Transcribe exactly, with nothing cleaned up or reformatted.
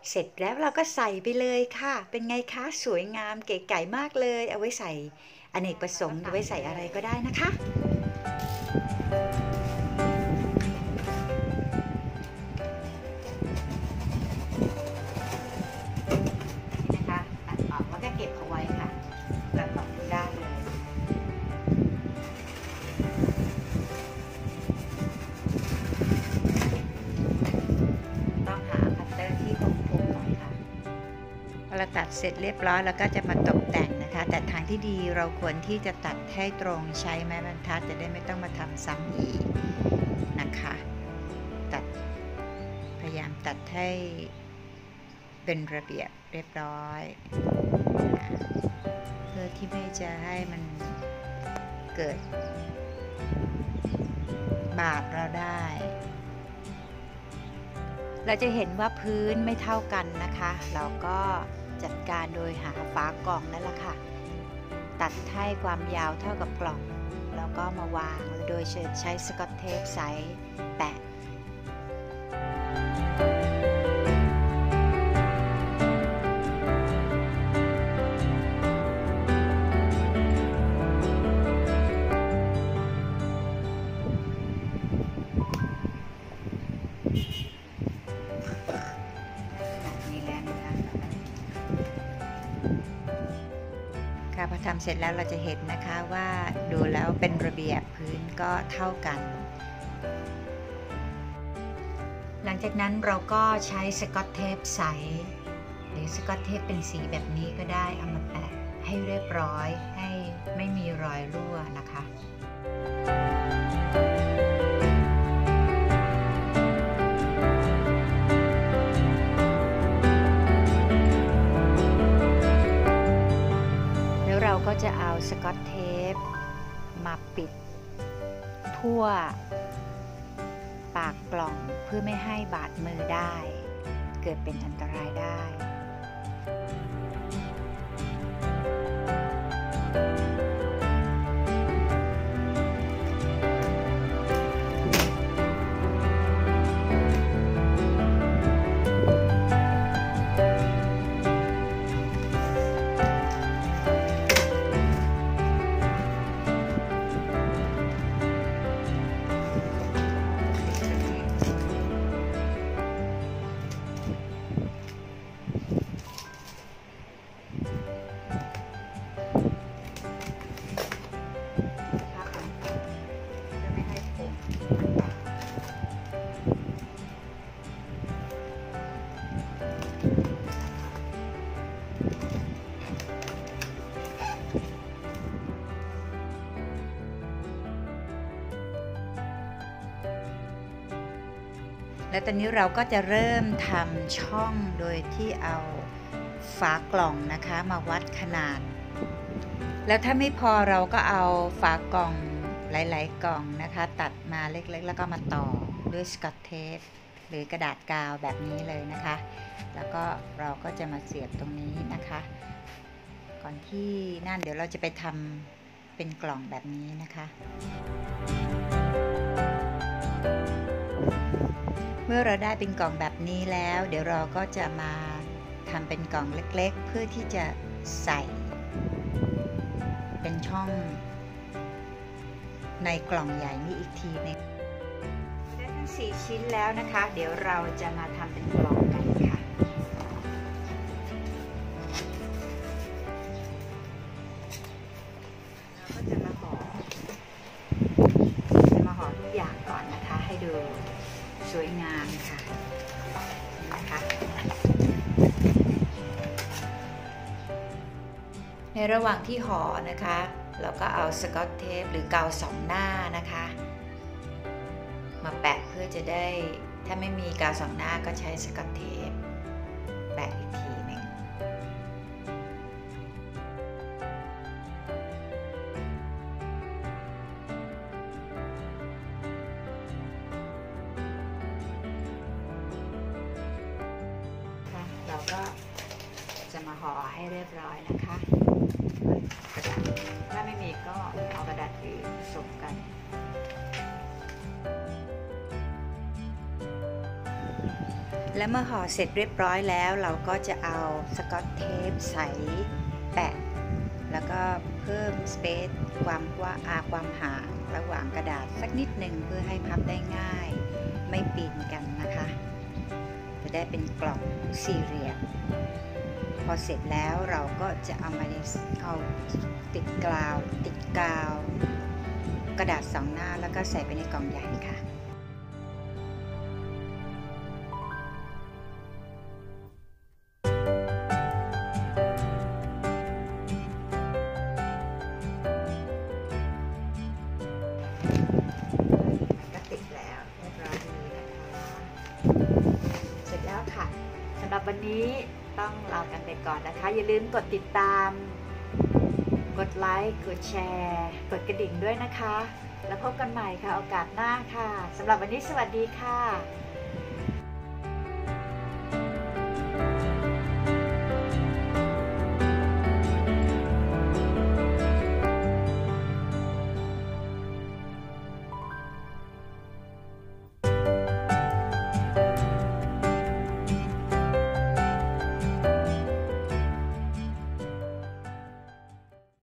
เสร็จแล้วเราก็ใส่ไปเลยค่ะเป็นไงคะสวยงามเก๋ไก๋มากเลยเอาไว้ใส่อเนกประสงค์เอาไว้ใส่อะไรก็ได้นะคะนี่นะคะตัดออกแล้วก็เก็บเอาไว้ค่ะตัดออกได้เลยต้องหาคัตเตอร์ที่คมๆหน่อยค่ะพอเราตัดเสร็จเรียบร้อยแล้วก็จะมาตกแต่งนะคะแต่ทางที่ดีเราควรที่จะตัดให้ตรงใช้ไม้บรรทัดจะได้ไม่ต้องมาทำซ้ำอีกนะคะตัดพยายามตัดให้เป็นระเบียบเรียบร้อยนะเพื่อที่ไม่จะให้มันเกิดบาดเราได้เราจะเห็นว่าพื้นไม่เท่ากันนะคะเราก็จัดการโดยหาฝากล่องนั่นแหละค่ะตัดให้ความยาวเท่ากับกล่องแล้วก็มาวางโดยใช้สกอตเทปใสแปะพอทำเสร็จแล้วเราจะเห็นนะคะว่าดูแล้วเป็นระเบียบพื้นก็เท่ากันหลังจากนั้นเราก็ใช้สกอตเทปใสหรือสกอตเทปเป็นสีแบบนี้ก็ได้เอามาแปะให้เรียบร้อยให้ไม่มีรอยรั่วนะคะเราก็จะเอาสกอตเทปมาปิดทั่วปากกล่องเพื่อไม่ให้บาดมือได้เกิดเป็นอันตรายได้และตอนนี้เราก็จะเริ่มทำช่องโดยที่เอาฝากล่องนะคะมาวัดขนาดแล้วถ้าไม่พอเราก็เอาฝากล่องหลายๆกล่องนะคะตัดมาเล็กๆแล้วก็มาต่อด้วยสกอตเทปหรือกระดาษกาวแบบนี้เลยนะคะแล้วก็เราก็จะมาเสียบตรงนี้นะคะก่อนที่นั่นเดี๋ยวเราจะไปทำเป็นกล่องแบบนี้นะคะเมื่อเราได้เป็นกล่องแบบนี้แล้วเดี๋ยวเราก็จะมาทำเป็นกล่องเล็กๆเพื่อที่จะใส่เป็นช่องในกล่องใหญ่นี้อีกทีนึงได้ทั้งสี่ชิ้นแล้วนะคะเดี๋ยวเราจะมาทำเป็นกล่องกันค่ะเราก็จะมาห่อจะมาห่อทุกอย่างก่อนนะคะให้ดูสวยงามค่ะนะคะในระหว่างที่ห่อนะคะเราก็เอาสกอตเทปหรือกาวสองหน้านะคะมาแปะเพื่อจะได้ถ้าไม่มีกาวสองหน้าก็ใช้สกอตเทปแปะอีกทีหนึ่งเราก็จะมาห่อให้เรียบร้อยนะคะกระดาษถ้าไม่มีก็เอากระดาษอื่นผสมกัน แและเมื่อห่อเสร็จเรียบร้อยแล้วเราก็จะเอาสกอตเทปใสแปะแล้วก็เพิ่มสเปซความว่าอาความห่างระหว่างกระดาษสักนิดหนึ่งเพื่อให้พับได้ง่ายไม่ปีนกันนะคะจะได้เป็นกล่องสี่เหลี่ยมพอเสร็จแล้วเราก็จะเอามาเอาติดกาวติดกาวกระดาษสองหน้าแล้วก็ใส่ไปในกล่องใหญ่ค่ะก็ติดแล้วเรียบร้อยดีนะคะเสร็จแล้วค่ะสำหรับวันนี้ต้องลากันไปก่อนนะคะอย่าลืมกดติดตามกดไลค์กดแชร์กดกระดิ่งด้วยนะคะแล้วพบกันใหม่ค่ะโอกาสหน้าค่ะสำหรับวันนี้สวัสดีค่ะ